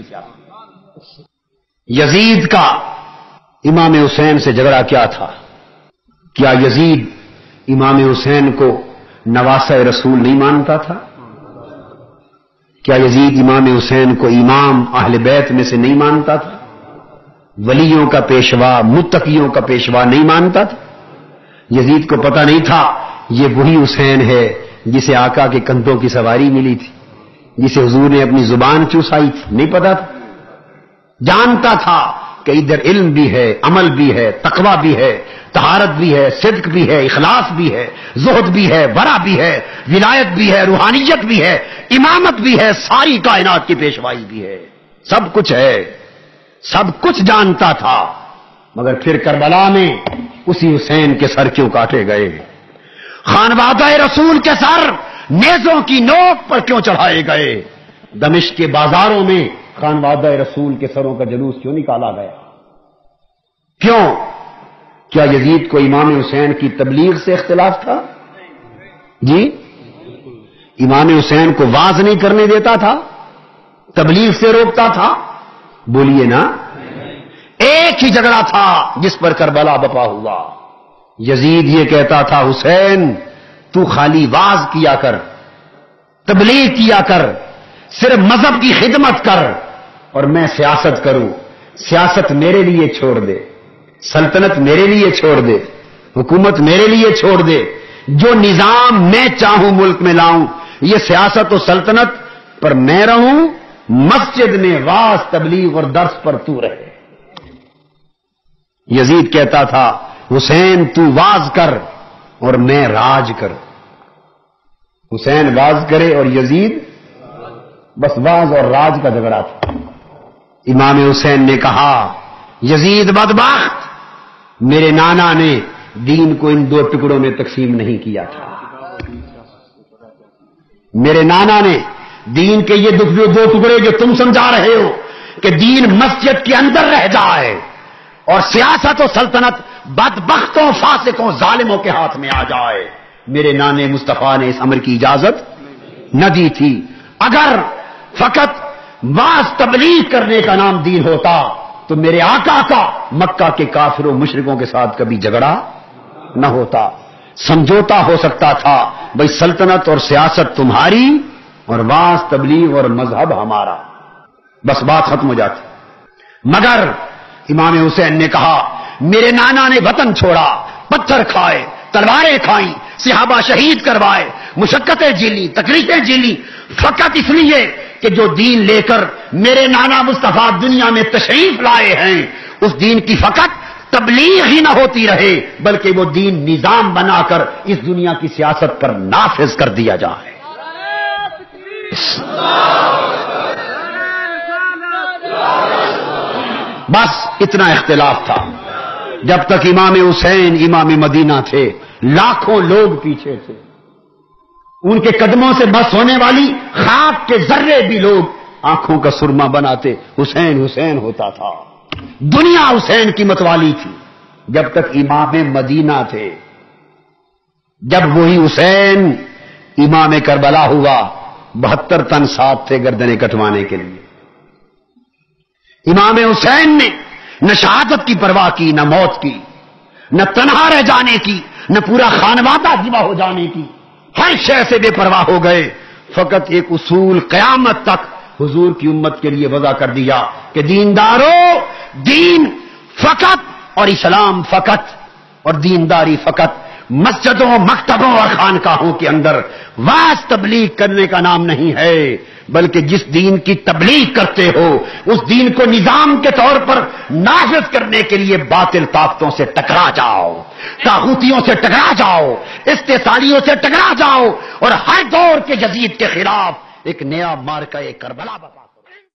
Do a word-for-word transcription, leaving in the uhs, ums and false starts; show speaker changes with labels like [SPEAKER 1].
[SPEAKER 1] کی سیاست۔ یزید کا امام حسین سے جھگڑا کیا تھا؟ کیا یزید امام حسین کو نواسہ رسول نہیں مانتا تھا؟ کیا یزید امام حسین کو امام اہل بیت میں سے نہیں مانتا تھا؟ ولیوں کا پیشوا، متقیوں کا پیشوا نہیں مانتا تھا؟ یزید کو پتہ نہیں تھا یہ وہی حسین ہے جسے آقا کے کندھوں کی سواری ملی تھی، جسے حضور نے اپنی زبان چوسائی تھی؟ نہیں پتا تھا، جانتا تھا کہ ادھر علم بھی ہے، عمل بھی ہے، تقوی بھی ہے، طہارت بھی ہے، صدق بھی ہے، اخلاص بھی ہے، زہد بھی ہے، ورع بھی ہے، ولایت بھی ہے، روحانیت بھی ہے، امامت بھی ہے، ساری کائنات کی پیشوائی بھی ہے، سب کچھ ہے، سب کچھ جانتا تھا، مگر پھر کربلا میں اسی حسین کے سر کیوں کاٹے گئے؟ خانوادہ رسول کے سر نیزوں کی نوک پر کیوں چڑھائے گئے؟ دمشق کے بازاروں میں خانوادہ رسول کے سروں کا جلوس کیوں نکالا گیا؟ کیوں؟ کیا یزید کو امام حسین کی تبلیغ سے اختلاف تھا؟ جی، امام حسین کو واز نہیں کرنے دیتا تھا؟ تبلیغ سے روکتا تھا؟ بولیے نا۔ ایک ہی جھگڑا تھا جس پر کربلا بپا ہوا۔ یزید یہ کہتا تھا حسین تو خالی واز کیا کر، تبلیغ کیا کر، صرف مذہب کی خدمت کر اور میں سیاست کروں، سیاست میرے لیے چھوڑ دے، سلطنت میرے لیے چھوڑ دے، حکومت میرے لیے چھوڑ دے، جو نظام میں چاہوں ملک میں لاؤں، یہ سیاست و سلطنت پر میں رہوں، مسجد میں واز تبلیغ اور درس پر تو رہے۔ یزید کہتا تھا حسین تو واز کر اور میں راج کر۔ حسین واز کرے اور یزید بس واز اور راج کا جھگڑا تھا۔ امام حسین نے کہا یزید بدبخت، میرے نانا نے دین کو ان دو ٹکڑوں میں تقسیم نہیں کیا تھا، میرے نانا نے دین کے یہ دو ٹکڑے جو تم سمجھا رہے ہو کہ دین مسجد کے اندر رہ جائے اور سیاست و سلطنت بدبختوں، فاسقوں، ظالموں کے ہاتھ میں آ جائے، میرے نانے مصطفیٰ نے اس امر کی اجازت نہ دی تھی۔ اگر فقط واز تبلیغ کرنے کا نام دین ہوتا تو میرے آقا کا مکہ کے کافروں مشرکوں کے ساتھ کبھی جھگڑا نہ ہوتا، سمجھوتا ہو سکتا تھا، بھئی سلطنت اور سیاست تمہاری اور واز تبلیغ اور مذہب ہمارا، بس بات ختم ہو جاتی۔ مگر امام حسین نے کہا میرے نانا نے وطن چھوڑا، پتھر کھائے، تلواریں کھائیں، صحابہ شہید کروائے، مشقتیں جھیلی، تکلیفیں جھیلی، فقط اس لیے کہ جو دین لے کر میرے نانا مصطفیٰ دنیا میں تشریف لائے ہیں اس دین کی فقط تبلیغ ہی نہ ہوتی رہے بلکہ وہ دین نظام بنا کر اس دنیا کی سیاست پر نافذ کر دیا جائے۔ بس اتنا اختلاف تھا۔ جب تک امام حسین امام مدینہ تھے لاکھوں لوگ پیچھے تھے، ان کے قدموں سے بس ہونے والی خاک کے ذرے بھی لوگ آنکھوں کا سرما بناتے حسین حسین ہوتا تھا۔ دنیا حسین کی متوالی تھی جب تک امام مدینہ تھے۔ جب وہی حسین امام کربلا ہوا بہتر تن ساتھ تھے گردنیں کٹوانے کے لیے۔ امام حسین نے نہ شہادت کی پرواہ کی، نہ موت کی، نہ تنہا رہ جانے کی، نہ پورا خانوادہ ذبح ہو جانے کی، ہر شے سے بے پرواہ ہو گئے۔ فقط ایک اصول قیامت تک حضور کی امت کے لیے وضع کر دیا کہ دیندارو، دین فقط اور اسلام فقط اور دینداری فقط مسجدوں، مکتبوں اور خانقاہوں کے اندر واز تبلیغ کرنے کا نام نہیں ہے، بلکہ جس دین کی تبلیغ کرتے ہو اس دین کو نظام کے طور پر نافذ کرنے کے لیے باطل طاقتوں سے ٹکرا جاؤ، طاغوتیوں سے ٹکرا جاؤ، استحصالیوں سے ٹکرا جاؤ اور ہر دور کے یزید کے خلاف ایک نیا مارکہ کربلا بپا